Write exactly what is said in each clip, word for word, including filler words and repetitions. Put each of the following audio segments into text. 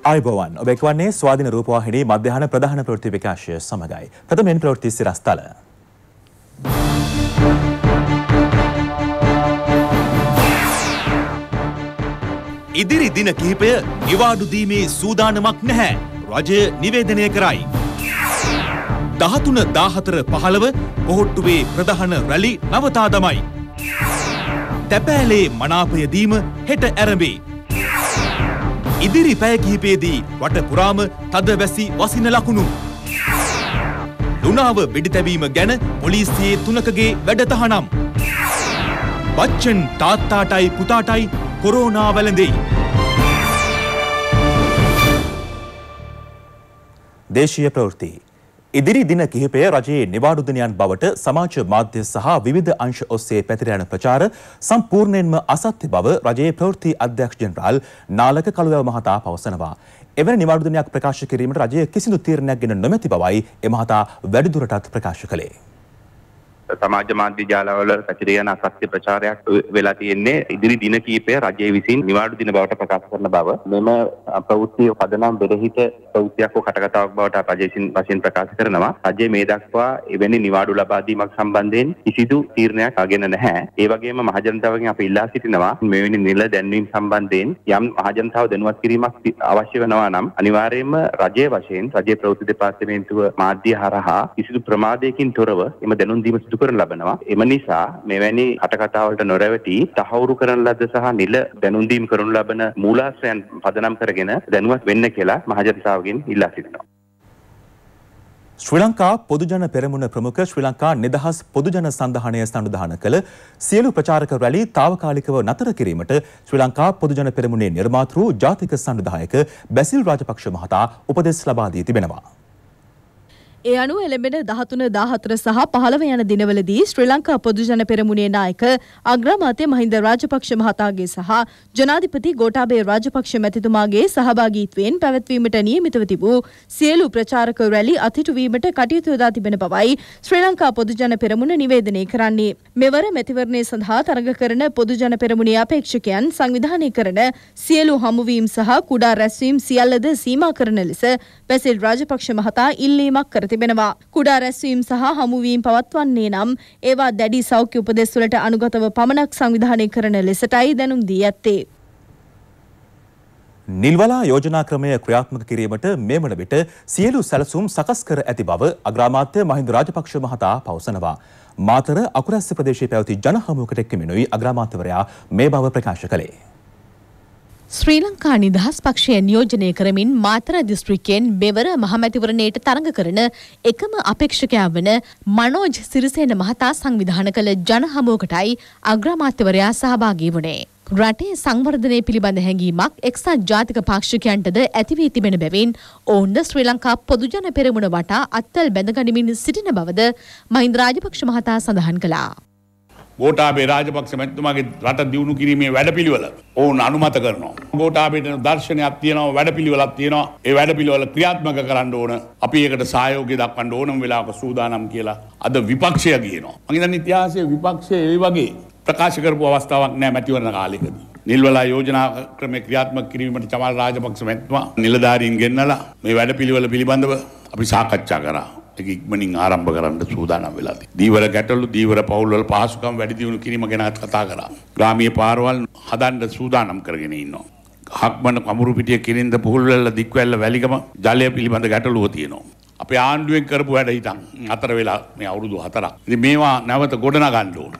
ආයුබෝවන් ඔබ එක්වන්නේ ස්වාධීන රූපවාහිනී මධ්‍යහන ප්‍රධාන ප්‍රවෘත්ති විකාශය සමගයි. ප්‍රථමයෙන් ප්‍රවෘත්ති සිරස්තල. ඉදිරි දින කිහිපය නිවාඩු දීමේ සූදානමක් නැහැ. රජය නිවේදනය කරයි. දහතුන දාහතර පහළව පොහොට්ටුවේ ප්‍රධාන රැලි නවතා දමයි. තැපෑලේ මනාපය දීම හෙට ඇරඹේ. ඉදිරි පැය කිහිපයේදී රට පුරාම තද වැසි වසින ලකුණු. ලුණාව වෙඩි තැබීම ගැන පොලිසියේ තුනකගේ වැඩතහනම්. බච්චන් තාත්තාටයි පුතාටයි කොරෝනා වැළඳෙයි. දේශීය ප්‍රවෘත්ති. ඉදිරි දින කිහිපය රජයේ නිවාඩු දිනයන් බවට සමාජ මාධ්‍ය සහ විවිධ අංශ ඔස්සේ පැතිර යන ප්‍රචාර සම්පූර්ණයෙන්ම අසත්‍ය බව රජයේ ප්‍රවෘත්ති අධ්‍යක්ෂ ජෙනරාල් නාලක කළුවැව මහතා පවසනවා. එවැනි නිවාඩු දිනයක් ප්‍රකාශ කිරීමට රජය කිසිදු තීරණයක් ගෙන නොමැති බවයි එ මහතා වැඩිදුරටත් ප්‍රකාශ කළේ. සමාජ මාධ්‍ය ජාලවල පැතිර යන අසත්‍ය ප්‍රචාරයක් වෙලා තියෙන්නේ ඉදිරි දින කීපය රජයේ විසින් නිවාඩු දින බවට ප්‍රකාශ කරන බව. මෙම ප්‍රවෘත්තිය පදනම් බෙරහිත ප්‍රවෘත්තියක් හෝ කටකතාවක් බවට රජයෙන් වශයෙන් ප්‍රකාශ කරනවා. රජයේ මේ දක්වා එවැනි නිවාඩු ලබා දීමක් සම්බන්ධයෙන් කිසිදු තීරණයක් අගෙන නැහැ. ඒ වගේම මහජනතාවගෙන් අපි ඉල්ලා සිටිනවා මෙවැනි නිල දැන්වීම සම්බන්ධයෙන් යම් මහජනතාව දැනුවත් කිරීමක් අවශ්‍ය වෙනවා නම් අනිවාර්යයෙන්ම රජයේ වශයෙන් රජයේ ප්‍රවෘත්ති දෙපාර්තමේන්තුව මාධ්‍ය හරහා කිසිදු ප්‍රමාදයකින් තොරව එම දැනුම් දීම කරන ලබනවා. එම නිසා මෙවැනි කටකතා වලට නොරැවටි තහවුරු කරන ලද සහ නිල දැනුම් දීම කරනු ලබන මූලාශ්‍රයන් පදනම් කරගෙන දැනුවත් වෙන්න කියලා මහජනතාවගෙන් ඉල්ලා සිටිනවා. ශ්‍රී ලංකා පොදුජන පෙරමුණ ප්‍රමුඛ ශ්‍රී ලංකා නිදහස් පොදුජන සංධානය සංවිධානය කළ සියලු ප්‍රචාරක රැලි තාවකාලිකව නතර කිරීමට ශ්‍රී ලංකා පොදුජන පෙරමුණේ නිර්මාතෘ ජාතික සංවිධායක බැසිල් රාජපක්ෂ මහතා උපදෙස් ලබා දී තිබෙනවා. ඒ අනුව එළඹෙන දහතුන දාහතර සහ පහළව යන දිනවලදී ශ්‍රී ලංකා පොදුජන පෙරමුණේ නායක අග්‍රාමාත්‍ය මහින්ද රාජපක්ෂ මහතාගේ සහ ජනාධිපති ගෝඨාභය රාජපක්ෂ මැතිතුමාගේ සහභාගීත්වයෙන් පැවැත්වීමට නියමිතව තිබූ සියලු ප්‍රචාරක රැලි අතිටුවීමට කටයුතු යොදා තිබෙන බවයි ශ්‍රී ලංකා පොදුජන පෙරමුණ නිවේදනය කරන්නේ. මෙවර මැතිවරණය සඳහා තරඟ කරන පොදුජන පෙරමුණේ අපේක්ෂකයන් සංවිධානය කරන සියලු හමුවීම් සහ කුඩා රැස්වීම් සියල්ලද සීමා කරන ලෙස බැසිල් රාජපක්ෂ මහතා ඉල්ලීමක් කර තිබෙනවා. කුඩා රැස්වීම් සහ හමුවීම් පවත්වන්නේ නම් ඒවා දැඩි සෞඛ්‍ය උපදෙස් වලට අනුගතව පමණක් සංවිධානය කරන ලෙසටයි දැනුම් දී ඇත්තේ. නිල්වලා යෝජනා ක්‍රමය ක්‍රියාත්මක කිරීමට මේ වන විට සියලු සැලසුම් සකස් කර ඇති බව අග්‍රාමාත්‍ය මහින්ද රාජපක්ෂ මහතා පවසනවා. මාතර අකුරැස්ස ප්‍රදේශයේ පැවති ජන හමුවකට එක්වමිනුයි අග්‍රාමාත්‍යවරයා මේ බව ප්‍රකාශ කළේ. ශ්‍රී ලංකා නිදහස් පක්ෂය නියෝජනය කරමින් මාතර දිස්ත්‍රික්කයෙන් මෙවර මහමැතිවරණයට තරඟ කරන එකම අපේක්ෂකයා වන මනෝජ් සිරිසේන මහතා සංවිධාන කළ ජන හමුවකටයි අග්‍රාමාත්‍යවරයා සහභාගී වුණේ. රටේ සංවර්ධනය පිළිබඳ හැඟීමක් එක්සත් ජාතික පාක්ෂිකයන්ටද ඇති වී තිබෙන බැවින් ඔවුන්ද ශ්‍රී ලංකා පොදුජන පෙරමුණ වටා අත්වැල් බැඳගනිමින් සිටින බවද මහින්ද රාජපක්ෂ මහතා සඳහන් කළා. ගෝඨාභය රාජපක්ෂ මැතිතුමාගේ රට දියුණු කිරීමේ වැඩපිළිවෙල ඔවුන් අනුමත කරනවා. ගෝඨාභයට දර්ශනයක් තියෙනවා, වැඩපිළිවෙලක් තියෙනවා. ඒ වැඩපිළිවෙල ක්‍රියාත්මක කරන්න ඕන. අපි ඒකට සහයෝගය දක්වන්න ඕනම වෙලාවක සූදානම් කියලා අද විපක්ෂය කියනවා. මම හිතන්නේ ඉතිහාසයේ විපක්ෂය ඒ වගේ ප්‍රකාශ කරපු අවස්ථාවක් නෑ මැතිවරණ කාලෙකදී. නිල්වලා යෝජනා ක්‍රමයේ ක්‍රියාත්මක කිරීමට චමල් රාජපක්ෂ මැතිතුමා නිලධාරීන් ගෙන්නලා මේ වැඩපිළිවෙල පිළිබඳව අපි සාකච්ඡා කරා. ඒක ඉක්මනින් ආරම්භ කරන්න සූදානම් වෙලා තියෙනවා. දීවර ගැටලු, දීවර පවුල්වල පහසුකම් වැඩි දියුණු කිරීම ගැන කතා කරා. ග්‍රාමීය පාරවල් හදන්න සූදානම් කරගෙන ඉන්නවා. හක්මන කමුරු පිටිය කිරින්ද පුහුල්වැල්ල දික්වැල්ල වැලිගම ජලය පිළිබඳ ගැටලුව තියෙනවා. අපේ ආණ්ඩුවෙන් කරපු වැඩ හිටන් අතර වෙලා මේ අවුරුදු හතරක්. ඉතින් මේවා නැවත ගොඩනගන්න ඕන.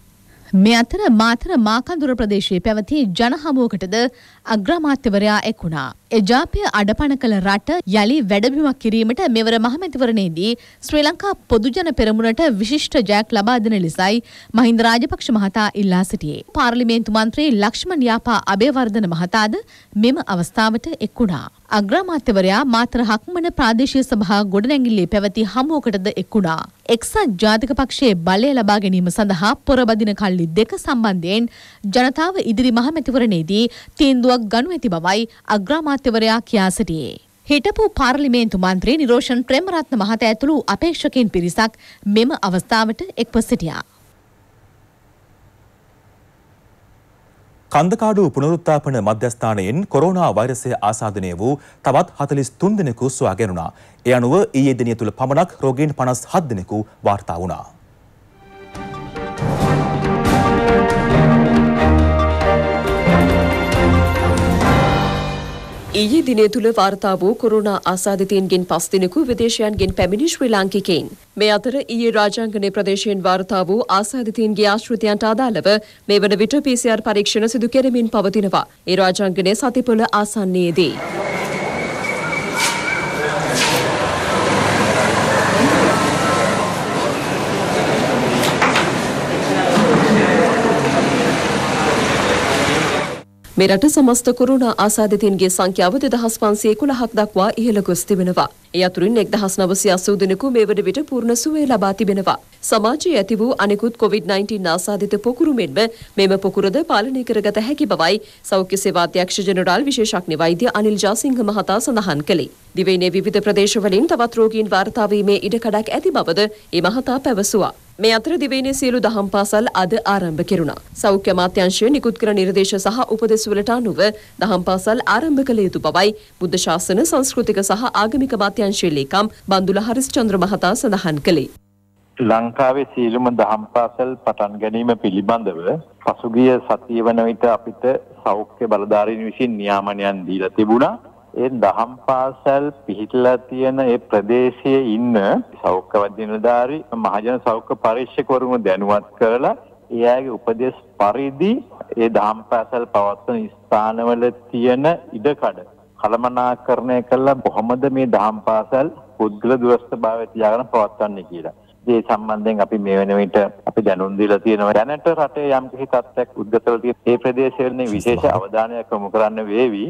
මේ අතර මාතර මාකන්දුර ප්‍රදේශයේ පැවති ජන හමුවකටද අග්‍රාමාත්‍යවරයා එක් වුණා. එජාපය අඩපණ කළ රට යළි වැඩබිමක් කිරීමට මෙවර මහමැතිවරණයේදී ශ්‍රී ලංකා පොදුජන පෙරමුණට විශිෂ්ට ජයක් ලබා දෙන ලෙසයි මහින්ද රාජපක්ෂ මහතා ඉල්ලා සිටියේ. පාර්ලිමේන්තු මන්ත්‍රී ලක්ෂ්මන් යාපා අබේවර්ධන මහතාද මෙම අවස්ථාවට එක් වුණා. අග්‍රාමාත්‍යවරයා මාතර හක්මන ප්‍රාදේශීය සභා ගොඩනැගිල්ලේ පැවති හමුවකටද එක් වුණා. එක්සත් ජාතික පක්ෂයේ බලය ලබා ගැනීම සඳහා පොරබදින කල්ලි දෙක සම්බන්ධයෙන් ජනතාව ඉදිරි මහමැතිවරණයේදී තීන්දුවක් ගනු ඇති බවයි අග්‍රාමාත්‍යවරයා කියා සිටියේ. හිටපු පාර්ලිමේන්තු මන්ත්‍රී නිරෝෂන් ප්‍රේමරත්න මහතා ඇතුළු අපේක්ෂකයන් පිරිසක් මෙම අවස්ථාවට එක්ව සිටියා. කන්දකාඩු පුනරුත්ථාපන මධ්‍යස්ථානයෙන් කොරෝනා වෛරසය ආසාදනය වූ තවත් හතළිස් තුන් දෙනෙකු සොයා ගැනුණා. ඒ අනුව ඊයේ දිනය තුළ පමණක් රෝගීන් පනස් හත් දෙනෙකු වාර්තා වුණා. ඊයේ දිනය තුළ වාර්තා වූ කොරෝනා ආසාදිතයින්ගෙන් පස් දෙනෙකු විදේශයන්ගෙන් පැමිණි ශ්‍රී ලාංකිකයින්. මේ අතර ඊයේ රාජාංගනයේ ප්‍රදේශයෙන් වාර්තා වූ ආසාදිතයින්ගේ ආශ්‍රිතයන්ට අදාළව මේ වන විට පී සී ආර් පරීක්ෂණ සිදු කෙරෙමින් පවතිනවා. ඒ රාජාංගනයේ සතිපොළ ආසන්නයේදී මෙරට සමස්ත කොරෝනා ආසාදිතයින්ගේ සංඛ්‍යාව දෙදහස් පන්සිය එකොළහක් දක්වා ඉහළ ගොස් තිබෙනවා. ඒ අතුරින් එක්දහස් නවසිය අසූ දෙනෙකු මේ වන විට පූර්ණ සුවය ලබා තිබෙනවා. සමාජයේ ඇති වූ අනෙකුත් කොවිඩ් නයින්ටීන් ආසාදිත පොකුරු මෙන්ම මෙම පොකුරද පාලනය කරගත හැකි බවයි සෞඛ්‍ය සේවා අධ්‍යක්ෂ ජෙනරාල් විශේෂඥ වෛද්‍ය අනිල් ජාසිංහ මහතා සඳහන් කළේ. දිවයිනේ විවිධ ප්‍රදේශවලින් තවත් රෝගීන් වාර්තා වීමේ ඉඩකඩක් ඇති බවද ඒ මහතා පැවසුවා. මේ අතර දිවයිනේ සියලු දහම් පාසල් අද ආරම්භ කෙරුණා. සෞඛ්‍ය අමාත්‍යාංශය නිකුත් කර නිර්දේශ සහ උපදෙස් වලට අනුව දහම් පාසල් ආරම්භ කළ යුතු බවයි බුද්ධ ශාසන සංස්කෘතික සහ ආගමික අමාත්‍යාංශයේ ලේකම් බන්දුල හරිස්චන්ද්‍ර මහතා සඳහන් කළේ. ලංකාවේ සියලුම දහම් පාසල් පටන් ගැනීම පිළිබඳව පසුගිය සතිය වන විට අපිට සෞඛ්‍ය බලධාරීන් විසින් නියාමනයන් දීලා තිබුණා. ඒ දහම් පාසල් පිහිටලා තියෙන ඒ ප්‍රදේශයේ ඉන්න සෞඛ්‍ය වෛද්‍ය නිලධාරී මහජන සෞඛ්‍ය පරීක්ෂකවරුන් දැනුවත් කරලා ඒ අයගේ උපදෙස් පරිදි ඒ දහම් පාසල් පවත්වන ස්ථානවල තියෙන ඉඩකඩ කළමනාකරණය කළා කොහොමද මේ දහම් පාසල් පුද්ගල දුරස්ථභාවය තියාගෙන පවත්වන්නේ කියලා. ඒ සම්බන්ධයෙන් අපි මේ වෙන විට අපි දැනුම් දීලා තියෙනවා. දැනට රටේ යම් කිසි තත්ත්වයක් උද්ගත වෙලා තියෙන මේ ප්‍රදේශවල විශේෂ අවධානයක් යොමු කරන්න වේවි.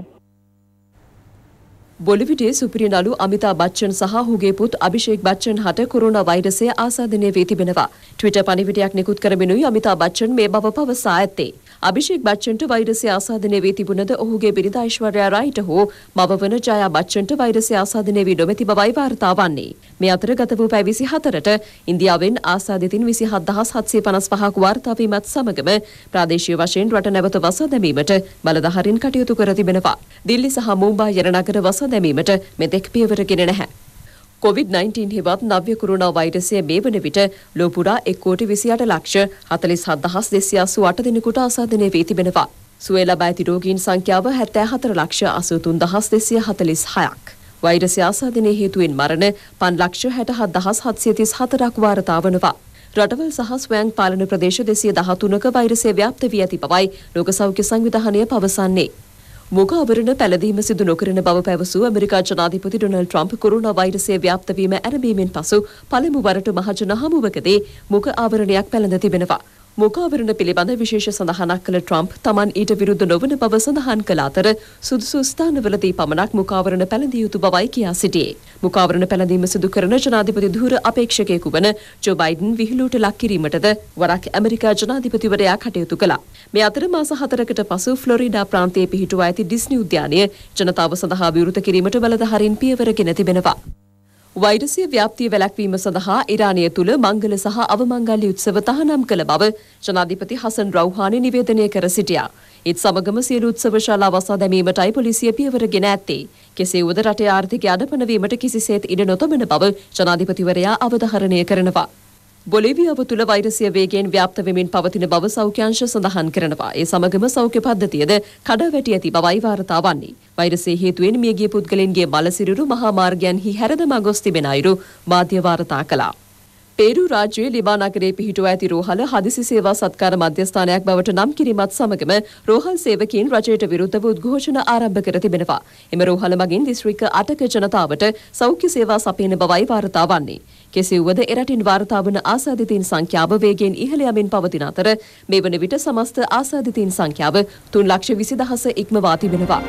බොලිවිඩේ සුපිරි නළු අමිතාබ් බච්චන් සහ ඔහුගේ පුත් අභිෂේක් බච්චන් හට කොරෝනා වෛරසය ආසාදනය වී තිබෙනවා. ට්විටර් පණිවිඩයක් නිකුත් කරමිනුයි අමිතාබ් බච්චන් මේ බව පවසා ඇත්තේ. අභිෂේක් බච්චන්ට වෛරසය ආසාදනය වී තිබුණද ඔහුගේ බිරිඳ ඓශ්වර්යා රායිට හෝ මව වන ජයා බච්චන්ට වෛරසය ආසාදනය වී නොමැති බවයි වාර්තා වන්නේ. මේ අතර ගත වූ පැය විසිහතරට ඉන්දියාවෙන් ආසාදිතින් විසිහත් දහස් හත්සිය පනස් පහක් වාර්තා වීමත් සමගම ප්‍රාදේශීය වශයෙන් රට නැවත වසා දැමීමට බලධාරීන් කටයුතු කර තිබෙනවා. දිල්ලි සහ මුම්බායි යන නගර වසා දැමීමට මෙතෙක් පියවරගෙන නැහැ. කොවිඩ් නයින්ටීන් හෙවත් නව්‍ය කොරෝනා වෛරසය මේ වන විට ලොව පුරා එක් කෝටි විසිඅට ලක්ෂ හතළිස් හත් දහස් දෙසිය අසූ අට දෙනෙකුට ආසාදනය වී තිබෙනවා. සුවය ලබා ඇති රෝගීන් සංඛ්‍යාව හැත්තෑ හතර ලක්ෂ අසූ තුන් දහස් දෙසිය හතළිස් හයක්. වෛරසය ආසාදනය හේතුවෙන් මරණ පන් ලක්ෂ හැටහත් දහස් හත්සිය තිස් හතරක් වාර්තා වනවා. රටවල් සහ ස්වයං පාලන ප්‍රදේශ දෙසිය දහතුනක වෛරසය ව්‍යාප්ත වී ඇති බවයි ලෝක සෞඛ්‍ය සංවිධානය පවසන්නේ. මුඛ අවරණ පැළඳීම සිදු නොකරන බව පැවසූ ඇමරිකා ජනාධිපති ඩොනල්ඩ් ට්‍රම්ප් කොරෝනා වෛරසය ව්‍යාප්ත වීම ඇරඹීමෙන් පසු පළමු වරට මහජන හමුවකදී මුඛ ආවරණයක් පැළඳ තිබෙනවා. මුඛ ආවරණ පිළිබඳ විශේෂ සඳහනක් කළ ට්‍රම්ප් තමන් ඊට විරුද්ධ නොවන බව සඳහන් කළ අතර සුදුසු ස්ථානවලදී පමණක් මුඛ ආවරණ පැළඳිය යුතු බවයි කියා සිටියේ. මුඛ ආවරණ පැළඳීම සිදු කරන ජනාධිපති ධුර අපේක්ෂකයෙකු වන ජෝ බයිඩන් විහිළුවට ලක් කිරීමටද වරක් ඇමරිකා ජනාධිපතිවරයා කටයුතු කළා. මේ අතර මාස හතරකට පසු ෆ්ලොරිඩා ප්‍රාන්තයේ පිහිටුවා ඇති ඩිස්නි උද්‍යානය ජනතාව සඳහා විවෘත කිරීමට බලධාරීන් පියවරගෙන තිබෙනවා. වෛරසය ව්‍යාප්තිය වැළැක්වීම සඳහා ඉරානය තුළ මංගල සහ අවමංගල්‍ය උත්සව තහනම් කළ බව ජනාධිපති හසන් රවුහානි නිවේදනය කර සිටියා. ඒත් සමගම සියලු උත්සව ශාලා වසා දැමීමටයි පොලිසිය පියවරගෙන ඇත්තේ. කෙසේ වුවද රටේ ආර්ථිකය අඩපණ වීමට කිසිසේත් ඉඩ නොතබන බව ජනාධිපතිවරයා අවධාරණය කරනවා. බොලිවියාව තුළ වෛරසය වේගයෙන් ව්‍යාප්ත වෙමින් පවතින බව සෞඛ්‍යාංශ සඳහන් කරනවා. ඒ සමගම සෞඛ්‍ය පද්ධතියද කඩාවැටි ඇති බවයි වාර්තා වන්නේ. වෛරසය හේතුවෙන් මියගිය පුද්ගලයන්ගේ මලසිරුරු මහා මාර්ගයන්හි හැරදමා ගොස් තිබෙන අයුරු මාධ්‍ය වාර්තා කළා. පේරු රාජ්‍යයේ ලිබා නගරයේ පිහිටුවා ඇති රෝහල හදිසි සේවා සත්කාර මධ්‍යස්ථානයක් බවට නම් කිරීමත් සමගම රෝහල් සේවකීන් රජයට විරුද්ධව උද්ඝෝෂණ ආරම්භ කර තිබෙනවා. එම රෝහල මගින් දිස්ත්‍රික්ක අටක ජනතාවට සෞඛ්‍ය සේවා සපයන බවයි වාර්තා වන්නේ. කෙසේ වුවද එරටින් වාර්තා වන ආසාදිතයින් සංඛ්‍යාව වේගයෙන් ඉහළ යමින් පවතින අතර මේ වන විට සමස්ත ආසාදිතයින් සංඛ්‍යාව තුන් ලක්ෂ විසි දහස ඉක්මවා තිබෙනවා.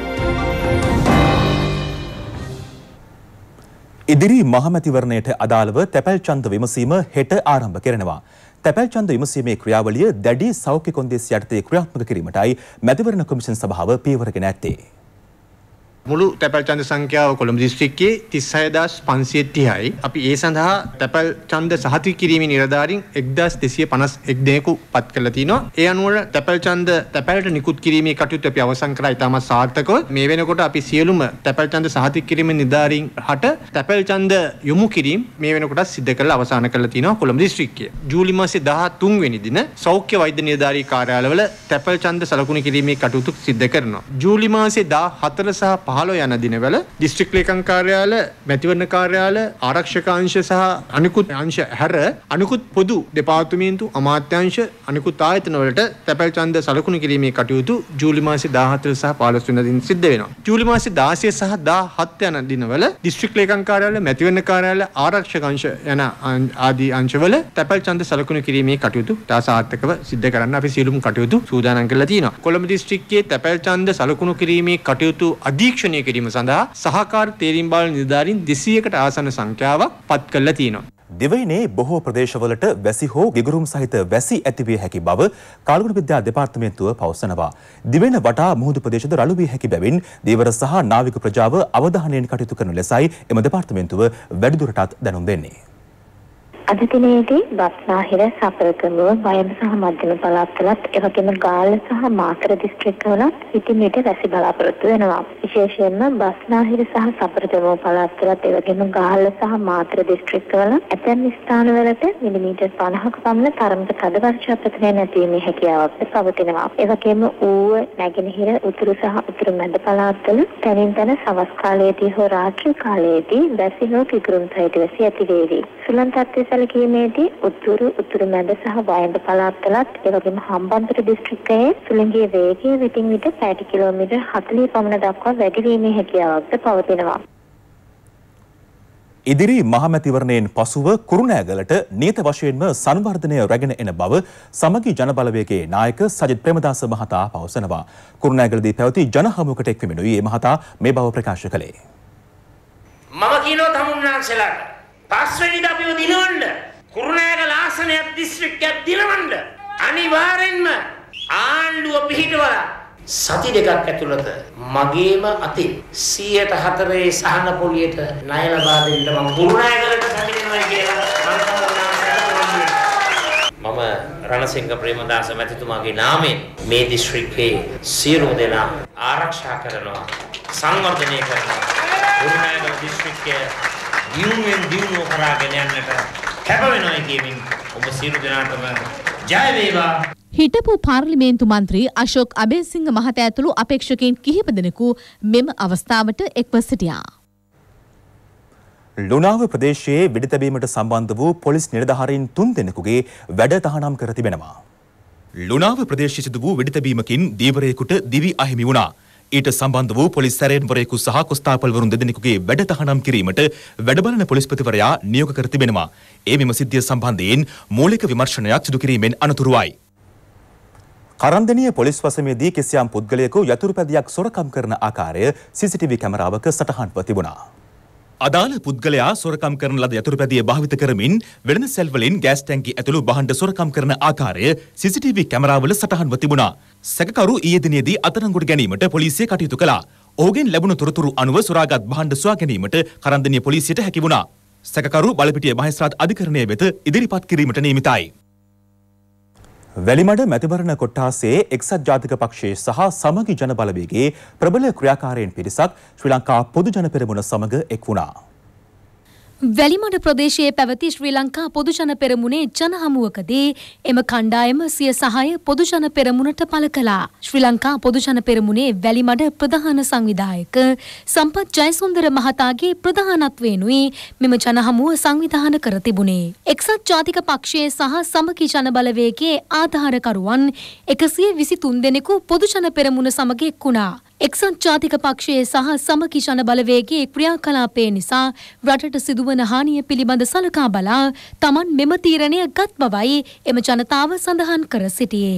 ඉදිරි මහමැතිවරණයට අදාළව තැපැල් ඡන්ද විමසීම හෙට ආරම්භ කරනවා. තැපැල් ඡන්ද විමසීමේ ක්‍රියාවලිය දැඩි සෞඛ්‍ය කොන්දේසි යටතේ ක්‍රියාත්මක කිරීමටයි මැතිවරණ කොමිෂන් සභාව පියවරගෙන ඇත්තේ. මුළු තැපැල් ඡන්ද සංඛ්‍යාව කොළඹ දිස්ත්‍රික්කයේ තිස් හය හදාස් පන්සිය තිහයි. අපි ඒ සඳහා තැපැල් ඡන්ද සහතික කිරීමේ නිලධාරීන් එක්දාස් දෙසිය පනස් එක් දෙනෙකු පත් කරලා තිනවා. ඒ අනුව තැපැල් ඡන්ද තැපැල්ට නිකුත් කිරීමේ කටයුතු අපි අවසන් කරලා ඉතාමත් සාර්ථකව මේ වෙනකොට අපි සියලුම තැපැල් ඡන්ද සහතික කිරීමේ නිලධාරීන් හට තැපැල් ඡන්ද යොමු කිරීම මේ වෙනකොට සිද්ධ කරලා අවසන් කරලා තිනවා කොළඹ දිස්ත්‍රික්කයේ. ජූලි මාසේ දහතුන් වෙනි දින සෞඛ්‍ය වෛද්‍ය නිලධාරී කාර්යාලවල තැපැල් ඡන්ද සලකුණු කිරීමේ කටයුතු සිද්ධ කරනවා. ජූලි මාසේ දාහතර සහ පහළොව යන දිනවල දිස්ත්‍රික් ලේකම් කාර්යාල, මැතිවරණ කාර්යාල, ආරක්ෂක අංශ සහ අනිකුත් අංශ හැර අනිකුත් පොදු දෙපාර්තමේන්තු, අමාත්‍යාංශ, අනිකුත් ආයතන වලට තැපැල් ඡන්ද සලකුණු කිරීමේ කටයුතු ජූලි මාසේ දාහතර සහ පහළොව වෙනිදා දින සිද්ධ වෙනවා. ජූලි මාසේ දාසය සහ දාහත් යන දිනවල දිස්ත්‍රික් ලේකම් කාර්යාල, මැතිවරණ කාර්යාල, ආරක්ෂක අංශ යන ආදී අංශවල තැපැල් ඡන්ද සලකුණු කිරීමේ කටයුතු තා සාර්ථකව සිද්ධ කරන්න අපි සියලුම කටයුතු සූදානම් කරලා තියෙනවා. කොළඹ දිස්ත්‍රික්කයේ තැපැල් ඡන්ද සලකුණු කිරීමේ කටයුතු අධීක්ෂණය කිරීම සඳහා සහකාර තේරීම් බාල නිලධාරීන් දෙසීයකට ආසන්න සංඛ්‍යාවක් පත් කරලා තියෙනවා. දිවයිනේ බොහෝ ප්‍රදේශවලට වැසි හෝ ගිගුරුම් සහිත වැසි ඇතිවිය හැකි බව කාලගුණ විද්‍යා දෙපාර්තමේන්තුව පවසනවා. දිවෙන වටා මුහුදු ප්‍රදේශද රළු විය හැකි බැවින් දීවර සහ නාවික ප්‍රජාව අවධානයෙන් කටයුතු කරන ලෙසයි එම දෙපාර්තමේන්තුව වැඩිදුරටත් දැනුම් දෙන්නේ. අද දිනේදී බස්නාහිර, සපරකමුව, වයඹ සහ මධ්‍යම පළාත්වලත් එවැගේම ගාල්ල සහ මාතර දිස්ත්‍රික්කවලත් විටින් විට වැසි බලාපොරොත්තු වෙනවා. විශේෂයෙන්ම බස්නාහිර සහ සපරකමුව පළාත්වලත් එවැගේම ගාල්ල සහ මාතර දිස්ත්‍රික්කවල ඇතැම් ස්ථානවලට මිලිමීටර් පනහක පමණ තරමක තද වර්ෂාපතනය නැතිවීමේ හැකියාවක් පවතිනවා. එවැගේම ඌව, නැගෙනහිර, උතුරු සහ උතුරු මැද පළාත්වල තැනින් තැන සවස් කාලයේදී හෝ රාත්‍රී කාලයේදී වැසි හෝ කිගුරුම් සහිත වැසි ඇති වේවි. සුළං තත්ත්වය සැලකීමේදී උතුරු උතුරු මැද සහ වයඹ පළාත්වලත් එවැගේම හම්බන්තොට දිස්ත්‍රික්කයේ සුළඟේ වේගය විටින් විට පැයට කිලෝමීටර් හතළිහ පමණ දක්වා වැඩි වීමේ හැකියාවක්ද පවතිනවා. ඉදිරි මහමැතිවරණයෙන් පසුව කුරුණෑගලට නියත වශයෙන්ම සංවර්ධනය රැගෙන එන බව සමගි ජනබලවේගයේ නායක සජිත් ප්‍රේමදාස මහතා පවසනවා. කුරුණෑගලදී පැවති ජනහමුවකට එක්වෙමිනුයි මේ මහතා මේ බව ප්‍රකාශ කළේ. මම කියනවා තමුන්නාන්සලාට පස්වෙනිදා අපිව දිනවන්න කුරුණෑගල ආසනයක් දිස්ත්‍රික්කයක් දිනවන්න අනිවාර්යෙන්ම ආණ්ඩුව පිහිටවලා සති දෙකක් ඇතුළත මගේම අතින් සියයට හතරේ සහන පොලියට ණය ලබා දෙන්න මම කුරුණෑගලට පැමිණෙනවා කියලා මම රණසිංහ ප්‍රේමදාස මැතිතුමාගේ නාමයෙන් මේ දිස්ත්‍රික්කයේ සියලුම දෙනා ආරක්ෂා කරනවා, සංවර්ධනය කරනවා. කුරුණෑගල දිස්ත්‍රික්කය දියුණුවෙන් දියුණුව කරාගෙන යන්නට කැප වෙනවා කියමින් ඔබ සියලු දෙනාටම ජය වේවා. හිටපු පාර්ලිමේන්තු මන්ත්‍රී අශෝක් අබේසිංහ මහතා ඇතුළු අපේක්ෂකයින් කිහිප දෙනෙකු මෙම අවස්ථාවට එක්ව සිටියා. ලුණාව ප්‍රදේශයේ වෙඩිතැබීමට සම්බන්ධ වූ පොලිස් නිලධාරීන් තුන් දෙනෙකුගේ වැඩ තහනම් කර තිබෙනවා. ලුණාව ප්‍රදේශයේ සිදු වූ වෙඩිතැබීමකින් දීවරයෙකුට දිවි අහිමි වුණා. ඊට සම්බන්ධ වූ පොලිස් සැරයන්වරයෙකු සහ කොස්තාපල්වරුන් දෙදෙනෙකුගේ වැඩ තහනම් කිරීමට වැඩබලන පොලිස්පතිවරයා නියෝග කර තිබෙනවා. ඒ මෙම සිද්ධිය සම්බන්ධයෙන් මූලික විමර්ශනයක් සිදු කිරීමෙන් අනතුරුවයි. කරන්දෙනිය පොලිස් වසමේදී කිසියම් පුද්ගලයෙකු යතුරුපැදියක් සොරකම් කරන ආකාරය සී සී ටී වී කැමරාවක සටහන්ව තිබුණා. අදාළ පුද්ගලයා සොරකම් කරන ලද යතුරුපැදිය භාවිත කරමින් වෙළඳ සෙල් වලින් ගෑස් ටැංකි ඇතුළු භාණ්ඩ සොරකම් කරන ආකාරය සී සී ටී වී කැමරාවල සටහන්ව තිබුණා. සැකකරු ඊයේ දිනේදී අත්අඩංගුවට ගැනීමට පොලිසිය කටයුතු කළා. ඔහුගෙන් ලැබුණු තොරතුරු අනුව සොරාගත් භාණ්ඩ සොයා ගැනීමට කරන්දෙනිය පොලිසියට හැකි වුණා. සැකකරු බලපිටිය මහේස්ත්‍රාත් අධිකරණය වෙත ඉදිරිපත් කිරීමට නියමිතයි. වැලිමඩ මැතිවරණ කොට්ටාසේ එක්සත් ජාතික පක්ෂයේ සහ සමගි ජන බලවේගයේ ප්‍රබල ක්‍රියාකාරයන් පිරිසක් ශ්‍රී ලංකා පොදු ජන පෙරමුණ සමග එක් වුණා. වැලිමඩ ප්‍රදේශයේ පැවති ශ්‍රී ලංකා පොදු ජන පෙරමුණේ ජන හමුවකදී එම කණ්ඩායම සිය සහාය පොදු ජන පෙරමුණට පළ කළා. ශ්‍රී ලංකා පොදු ජන පෙරමුණේ වැලිමඩ ප්‍රධාන සංවිධායක සම්පත් ජයසුන්දර මහතාගේ ප්‍රධානත්වයෙනුයි මෙම ජන හමුව සංවිධානය කර තිබුණේ. එක්සත් ජාතික පක්ෂයේ සහ සමගි ජන බලවේගයේ ආධාරකරුවන් එකසිය විසි තුන් දෙනෙකු පොදු ජන පෙරමුණ සමග එක් වුණා. එක්සත් ජාතික පක්ෂයේ සහ සමගි ජන බලවේගයේ ක්‍රියාකලාපය නිසා රටට සිදුවන හානිය පිළිබඳ සලකා බලා තමන් මෙම තීරණය ගත් බවයි එම ජනතාව සඳහන් කර සිටියේ.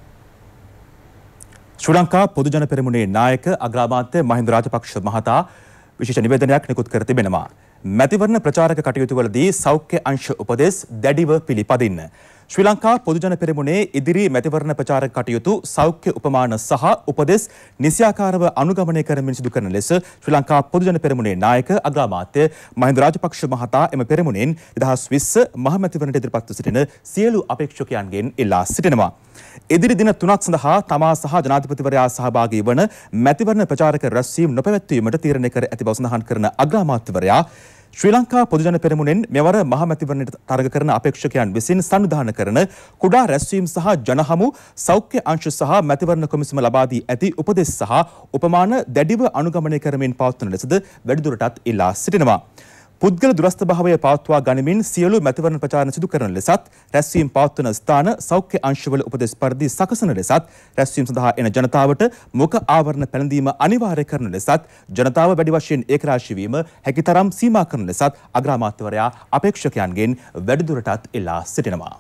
ශ්‍රී ලංකා පොදු ජන පෙරමුණේ නායක අග්‍රාමාත්‍ය මහින්ද රාජපක්ෂ මහතා විශේෂ නිවේදනයක් නිකුත් කර තිබෙනවා. මැතිවරණ ප්‍රචාරක කටයුතුවලදී සෞඛ්‍ය අංශ උපදෙස් දැඩිව පිළිපදින්න. ශ්‍රී ලංකා පොදුජන පෙරමුණේ ඉදිරි මැතිවරණ ප්‍රචාරක කටයුතු සෞඛ්‍ය උපමාන සහ උපදෙස් නිසියාකාරව අනුගමනය කරමින් සිදු කරන ලෙස ශ්‍රී ලංකා පොදුජන පෙරමුණේ නායක අග්‍රාමාත්‍ය මහින්ද රාජපක්ෂ මහතා එම පෙරමුණෙන් දෙදහස් විස්ස මහ මැතිවරණයට ඉදිරිපත්ව සිටින සියලු අපේක්ෂකයන්ගෙන් ඉල්ලා සිටිනවා. ඉදිරි දින තුනක් සඳහා තමා සහ ජනාධිපතිවරයා සහභාගී වන මැතිවරණ ප්‍රචාරක රැස්වීම නොපැවැත්වීමට තීරණය කර ඇති බව සඳහන් කරන අග්‍රාමාත්‍යවරයා ශ්‍රී ලංකා පොදුජන පෙරමුණෙන් මෙවර මහ මැතිවරණයට තරග කරන අපේක්ෂකයන් විසින් සංවිධානය කරන කුඩා රැස්වීම් සහ ජනහමු සෞඛ්‍ය අංශ සහ මැතිවරණ කොමිසම ලබා දී ඇති උපදෙස් සහ උපමාන දැඩිව අනුගමනය කරමින් පවත්වන ලෙසද වැඩිදුරටත් ඉල්ලා සිටිනවා. පුද්ගල දුරස්ථ භාවය පවත්වා ගනිමින් සියලු මැතිවරණ ප්‍රචාරණ සිදු කරන ලෙසත් රැස්වීම් පවත්වන ස්ථාන සෞඛ්‍ය අංශවල උපදෙස් පරිදි සකසන ලෙසත් රැස්වීම් සඳහා එන ජනතාවට මුඛ ආවරණ පැළඳීම අනිවාර්ය කරන ලෙසත් ජනතාව වැඩි වශයෙන් ඒකරාශී වීම හැකිතරම් සීමා කරන ලෙසත් අග්‍රාමාත්‍යවරයා අපේක්ෂකයන්ගෙන් වැඩිදුරටත් ඉල්ලා සිටිනවා.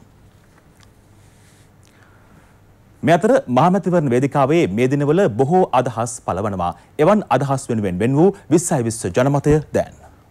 මේ අතර මහමැතිවරණ වේදිකාවේ මේ දිනවල බොහෝ අදහස් පළවනවා. එවන් අදහස් වෙනුවෙන් වෙන් වූ විස්සයි විස්ස ජනමතය දැන්.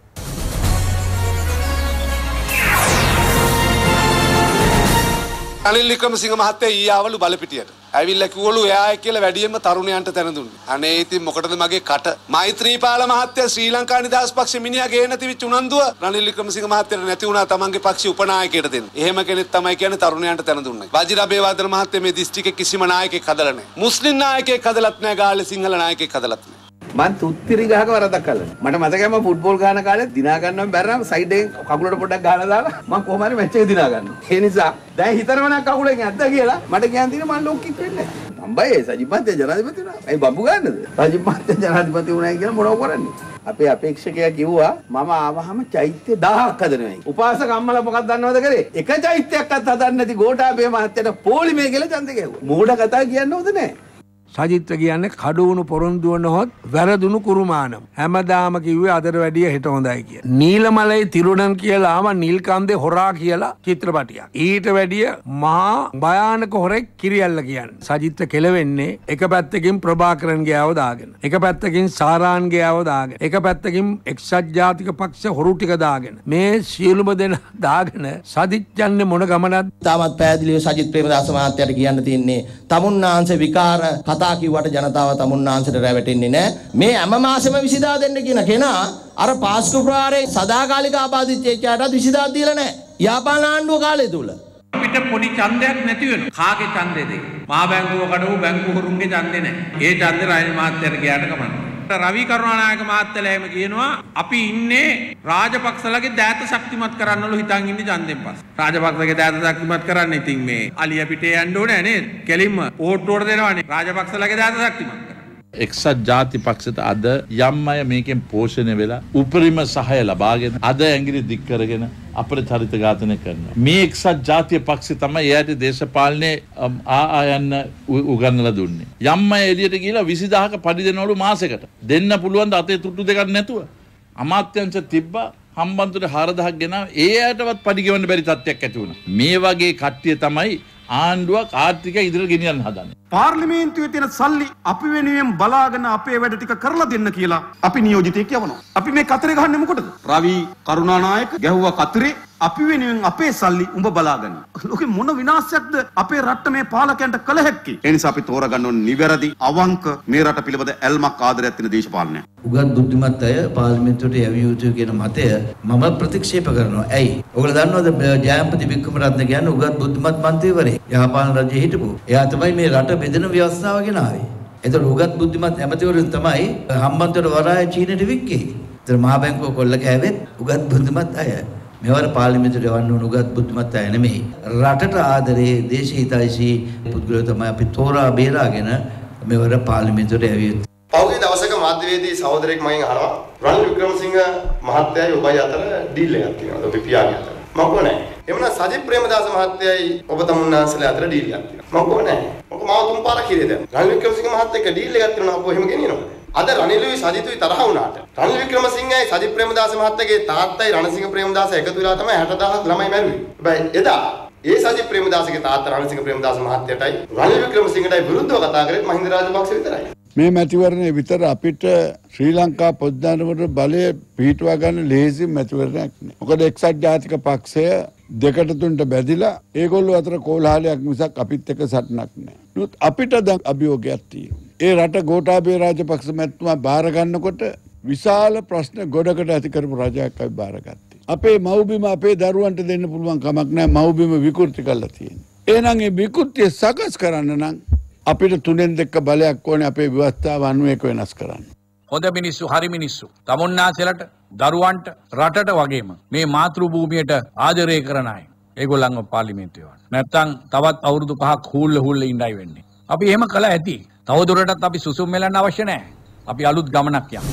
අනිල් වික්‍රමසිංහ මහත්තයා ඊ ආවලු බලපිටියට. ඇවිල්ලා කිව්වලු එයා කියලා වැඩියෙන්ම තරුණයන්ට තැන දුන්නේ. අනේ ඉතින් මොකටද මගේ කට? මෛත්‍රීපාල මහත්තයා ශ්‍රී ලංකා නිදහස් පක්ෂ මිනිහා ගේන තිබිච්ච උනන්දුව රනිල් වික්‍රමසිංහ මහත්තයාට නැති වුණා තමන්ගේ පක්ෂ උපනායකයට දෙන්න. එහෙම කෙනෙක් තමයි කියන්නේ තරුණයන්ට තැන දුන්නේ. වජිර අබේවර්ධන මහත්තයා මේ දිස්ත්‍රික්කේ කිසිම නායකයෙක් හදලා නැහැ. මුස්ලිම් නායකයෙක් හදලත් නැහැ, ගාල්ලේ සිංහල නායකයෙක් හදලත් නැහැ. මං තුත්තිරි ගහක වරදක් කළා. මට මතකයි මම ෆුට්බෝල් ගහන කාලේ දිනා ගන්නම් බැරනම් සයිඩ් එකෙන් කකුලට පොඩ්ඩක් ගහලා දාලා මං කොහොම හරි මැච් එක දිනා ගන්නවා. ඒ නිසා දැන් හිතනවා නම් කකුලෙන් ඇද්ද කියලා මට කියන් තියෙන මං ලොක් කික් වෙන්නේ නැහැ. මම බයි සජිත් මහත්තයා ජනාධිපති වුණා. ඒ බම්බු ගන්නද? සජිත් මහත්තයා ජනාධිපති වුණායි කියලා මොනව කරන්නේ? අපේ අපේක්ෂකයා කිව්වා මම ආවහම චෛත්‍ය දහයක් හදනවා. උපාසක අම්මලා මොකක්ද දන්නවද කරේ? එක චෛත්‍යයක්වත් හදන්න නැති ගෝඨාභය මහත්තයාට පොලිමේ කියලා ඡන්ද ගැහුවා. මෝඩ කතා කියන්න හොඳ නැහැ. සජිත්ව කියන්නේ කඩුණු පොරොන්දු නොහොත් වැරදුණු කුරුමානම්. හැමදාම කිව්වේ අදට වැඩිය හෙට හොඳයි කියලා. නීලමලයි තිරුණන් කියලා ආව නිල්කන්දේ හොරා කියලා චිත්‍රපටියක්. ඊට වැඩිය මහා භයානක හොරෙක් කිරියල්ල කියන්නේ. සජිත්ව කෙලවෙන්නේ එක පැත්තකින් ප්‍රභාකරන්ගේ ආව දාගෙන. එක පැත්තකින් සාරාන්ගේ ආව දාගෙන. එක පැත්තකින් එක්සත් ජාතික පක්ෂ හොරු ටික දාගෙන. මේ සියලුම දෙනා දාගෙන සජිත් යන්නේ මොන ගමනක්ද? තාමත් පැහැදිලිව සජිත් ප්‍රේමදාස මහත්තයාට කියන්න තියෙන්නේ තමුන්නාංශ විකාර කතා කිව්වට ජනතාව තමුන්නාංශයට රැවටෙන්නේ නැහැ. මේ හැම මාසෙම විසිදා දෙන්න කියන කෙනා අර පාස්කු ප්‍රහාරයේ සදාකාලික ආබාධිතයෙක්ට විසිදා දීලා නැහැ. යාපාන ආණ්ඩුව කාලය තුල. අපිට පොඩි ඡන්දයක් නැති වෙනවා. කාගේ ඡන්දෙද? මහා බැංකුව කඩවු බැංකුව හොරුන්ගේ ඡන්දේ නැහැ. ඒ ඡන්දේ රාජ්‍ය මහත්තයාට ගියාට කමක්. රවි කරුණානායක මහත්තයලා එහෙම කියනවා අපි ඉන්නේ රාජපක්ෂලගේ දෑත ශක්තිමත් කරන්නලු හිතන් ඉන්නේ ඡන්දෙන් පස්සේ. රාජපක්ෂලගේ දෑත ශක්තිමත් කරන්න ඉතින් මේ අලිය පිටේ යන්න ඕනේ නේද? කෙලින්ම ඕට්ටුවට දෙනවනේ රාජපක්ෂලගේ දෑත ශක්තිමත් කරන්න. එක්සත් ජාති පක්ෂයට අද යම් අය මේකෙන් පෝෂණය වෙලා උපරිම සහාය ලබාගෙන අද ඇඟිලි දික් කරගෙන අපේ චරිත ඝාතනය කරනවා. මේ එක්සත් ජාතිය පක්ෂය තමයි එයාට දේශපාලනේ ආ ආයන්න උගන්වලා දුන්නේ. යම් අය එළියට ගිහලා විසිදහක පඩි දෙනවලු මාසෙකට. දෙන්න පුළුවන් ද අතේ තුට්ටු දෙකක් නැතුව. අමාත්‍යංශ තිබ්බා හම්බන්තොට හාරදහක් ගෙනාව ඒ ඇයටවත් පඩි ගෙවන්න බැරි තත්ත්වයක් ඇති වුණා. මේ වගේ කට්ටිය තමයි ආණ්ඩුවක් ආර්ථිකය ඉදිරියට ගෙනියන්න හදන්නේ. පාර්ලිමේන්තුවේ තියෙන සල්ලි අපි වෙනුවෙන් බලාගෙන අපේ වැඩ ටික කරලා දෙන්න කියලා අපි නියෝජිතයෙක් යවනවා. අපි මේ කතරේ ගහන්නේ මොකටද? රවි කරුණානායක ගැහුවා කතරේ අපි වෙනුවෙන් අපේ සල්ලි උඹ බලාගන්න. ලෝකෙ මොන විනාශයක්ද අපේ රට මේ පාලකයන්ට කළ හැක්කේ? ඒ නිසා අපි තෝරගන්න ඕනේ නිවැරදි අවංක මේ රට පිළිබඳ ඇල්මක් ආදරයක් තියෙන දේශපාලනය. උගත් බුද්ධිමත් අය පාර්ලිමේන්තුවට යවිය යුතුයි කියන මතය මම ප්‍රතික්ෂේප කරනවා. ඇයි? ඔයගොල්ලෝ දන්නවද ජයම්පති වික්‍රමරත්න කියන්නේ උගත් බුද්ධිමත් මන්ත්‍රීවරයෙක්. යහපාලන රජයේ හිටපු. එයා තමයි මේ රට බෙදෙන ව්‍යවස්ථාව ගෙනාවේ. එතකොට උගත් බුද්ධිමත් ඇමතිවරුන් තමයි හම්බන්තොට වරාය චීනට වික්කේ. ඒතර මහා බැංකුව කොල්ල කෑවෙත් උගත් බුද්ධිමත් අය. මෙවර පාර්ලිමේන්තුවට යවන්න ඕන උගත් බුද්ධිමත් අය නෙමෙයි. රටට ආදරේ දේශහිතයිසී පුද්ගලයෝ තමයි අපි තෝරා බේරාගෙන මෙවර පාර්ලිමේන්තුවට යවිය යුත්තේ. පෞද්ගලික දවසක මාධ්‍යවේදී සහෝදරයෙක් මගෙන් අහනවා රනිල් වික්‍රමසිංහ මහත්තයයි ඔබයි අතර ඩීල් එකක් තියෙනවද ඔබේ පියාගේ අතර? මම කිව්වා නැහැ. එමුනා සජිත් ප්‍රේමදාස මහත්තයයි ඔබ තමුන්නාන්සලා අතර ඩීල් එකක් තියෙනවා. මම කිව්වා නැහැ. මොකද මාව තුන් පාරක් කිරේ දැන්. රනිල් වික්‍රමසිංහ මහත්තයා එක්ක ඩීල් එකක් තියෙනවා අපෝ එහෙම ගෙනියනවද? අද රනිලුයි සජිතුයි තරහ වුණාට රනිල් වික්‍රමසිංහයි සජිත් ප්‍රේමදාස මහත්තයාගේ තාත්තයි රණසිංහ ප්‍රේමදාස එකතු වෙලා තමයි හැට දහසක් ළමයි මැරුවේ. හැබැයි එදා ඒ සජිත් ප්‍රේමදාසගේ තාත්තා රණසිංහ ප්‍රේමදාස මහත්තයටයි රනිල් වික්‍රමසිංහටයි විරුද්ධව කතා කරේ මහින්ද රාජපක්ෂ විතරයි. මේ මැතිවරණය විතර අපිට ශ්‍රී ලංකා පොදුජනපෙරමුණට බලය පිහිටුවා ගන්න ලේසි මැතිවරණයක් නෑ. මොකද එක්සත් ජාතික පක්ෂය දෙකට තුනට බැදිලා ඒගොල්ලෝ අතර කෝලහලයක් මිසක් අපිත් එක්ක සටනක් නැහැ. නමුත් අපිට දැන් අභියෝගයක් තියෙනවා. ඒ රට ගෝඨාභය රාජපක්ෂ මැතිතුමා බාර ගන්නකොට විශාල ප්‍රශ්න ගොඩකට ඇති කරපු රජයක් අපි බාරගත්තේ. අපේ මව්බිම අපේ දරුවන්ට දෙන්න පුළුවන් කමක් නැහැ. මව්බිම විකෘති කරලා තියෙනවා. එහෙනම් මේ විකෘතිය සකස් කරන්න නම් අපිට තුනෙන් දෙක බලයක් ඕනේ අපේ ව්‍යවස්ථාව අනුව ඒක වෙනස් කරන්න. හොඳ මිනිස්සු හරි මිනිස්සු තමුන්නාසලට දරුවන්ට රටට වගේම මේ මාතෘ භූමියට ආදරය කරන අය ඒගොල්ලන්ව පාර්ලිමේන්තුවේ වන්න. නැත්තම් තවත් අවුරුදු පහක් හූල්ල හූල්ල ඉඳයි වෙන්නේ. අපි එහෙම කළා ඇති. තවදුරටත් අපි සුසුම් වෙලන්න අවශ්‍ය නැහැ. අපි අලුත් ගමනක් යමු.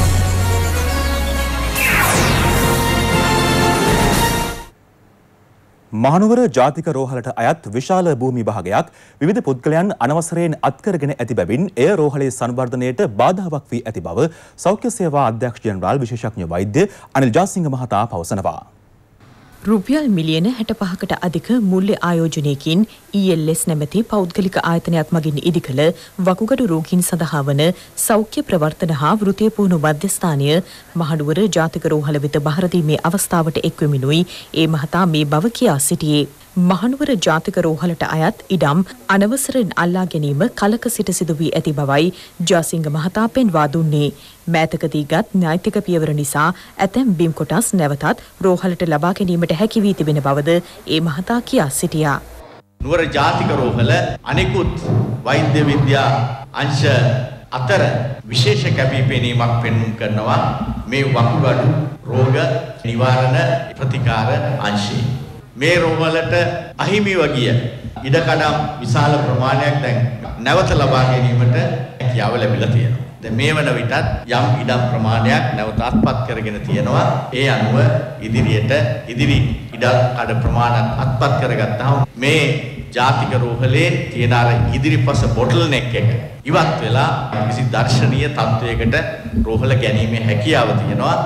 මහනුවර ජාතික රෝහලට අයත් විශාල භූමි භාගයක් විවිධ පුද්ගලයන් අනවසරයෙන් අත්කරගෙන ඇති බැවින් එය රෝහලේ සංවර්ධනයට බාධාවක් වී ඇති බව සෞඛ්‍ය සේවා අධ්‍යක්ෂ ජෙනරාල් විශේෂඥ වෛද්‍ය අනිල් ජාසිංහ මහතා පවසනවා. රුපියල් මිලියන හැට පහකට අධික මුල්‍ය ආයෝජනයකින් ඊ එල් එස් නැමැති පෞද්ගලික ආයතනයක් මගින් ඉදිකළ වකුගඩු රෝගීන් සඳහා වන සෞඛ්‍ය ප්‍රවර්තන හා වෘත්තීය පුහුණු මධ්‍යස්ථානය මහනුවර ජාතික රෝහල වෙත බහර දීමේ අවස්ථාවට එක්වෙමිනුයි ඒ මහතා මේ බව කියා සිටියේ. මහනුවර ජාතික රෝහලට අයත් ඉඩම් අනවසරෙන් අල්ලා ගැනීම කලක සිට සිදු වී ඇති බවයි ජාසිංහ මහතා පෙන්වා දුන්නේ. මෑතකදීගත් න්‍යායිතික පියවර නිසා ඇතැම් බිම් කොටස් නැවතත් රෝහලට ලබා ගැනීමට හැකි වී තිබෙන බවද ඒ මහතා කියා සිටියා. නුවර ජාතික රෝහල අනෙකුත් වෛද්‍ය විද්‍යා අංශ අතර විශේෂ කැපිපෙනීමක් පෙන්වුම් කරනවා මේ වකුගඩු රෝග නිවාරණ ප්‍රතිකාර අංශයේ. මේ රෝහලට අහිමිව ගිය ඉඩකඩම් විශාල ප්‍රමාණයක් දැන් නැවත ලබා ගැනීමට හැකියාව ලැබිලා තියෙනවා. දැන් මේ වන විටත් යම් ඉඩම් ප්‍රමාණයක් නැවත අත්පත් කරගෙන තියෙනවා. ඒ අනුව ඉදිරියට ඉදිරි ඉඩකඩ ප්‍රමාණත් අත්පත් කරගත්තාම මේ ජාතික රෝහලේ තියෙන අර ඉදිරිපස බොටල් නෙක් එක ඉවත් වෙලා කිසි දර්ශනීය තත්වයකට රෝහල ගැනීමේ හැකියාව තියෙනවා.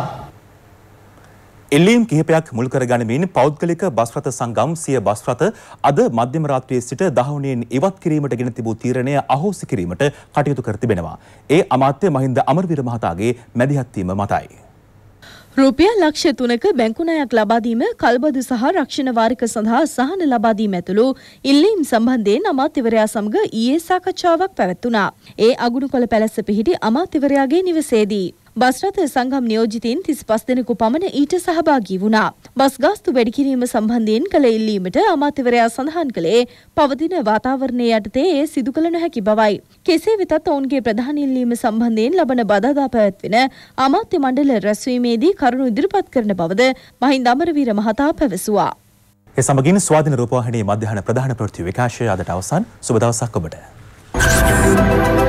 එල්ලීම් කිහිපයක් මුල් කර ගනිමින් පෞද්ගලික බස් රථ සංගම් සිය බස් රථ අද මධ්‍යම රාත්‍රියේ සිට දහවණින් ඉවත් කිරීමට ගෙන තිබූ තීරණය අහෝසි කිරීමට කටයුතු කර තිබෙනවා. ඒ අමාත්‍ය මහින්ද අමරවීර මහතාගේ මැදිහත් වීම මතයි. රුපියල් ලක්ෂ තුනක බැංකු ණයක් ලබා දීම, කල්බදු සහ රක්ෂණ වාරික සඳහා සහන ලබා දීම ඇතුළු ඉල්ලීම් සම්බන්ධයෙන් අමාත්‍යවරයා සමග ඊයේ සාකච්ඡාවක් පැවැත්වුණා. ඒ අගුණුකොළ පැලැස්ස පිහිටි අමාත්‍යවරයාගේ නිවසේදී බස් රථ සංගම් නියෝජිතයින් තිස්පස් දෙනෙකු පමණ ඊට සහභාගී වුණා. බස් ගාස්තු වැඩි කිරීම සම්බන්ධයෙන් කළ ඉල්ලීමට අමාත්‍යවරයා සඳහන් කළේ පවතින වාතාවරණය යටතේ එය සිදු කළ නොහැකි බවයි. කෙසේ වෙතත් ඔවුන්ගේ ප්‍රධාන ඉල්ලීම සම්බන්ධයෙන් ලබන බදාදා පැවැත්වෙන අමාත්‍ය මණ්ඩල රැස්වීමේදී කරුණු ඉදිරිපත් කරන බවද මහින්ද අමරවීර මහතා පැවසුවා. ඒ සමගින් ස්වාධීන රූපවාහිනී මධ්‍යහන ප්‍රධාන ප්‍රවෘත්ති විකාශය අදට අවසන්. සුබ දවසක් ඔබට.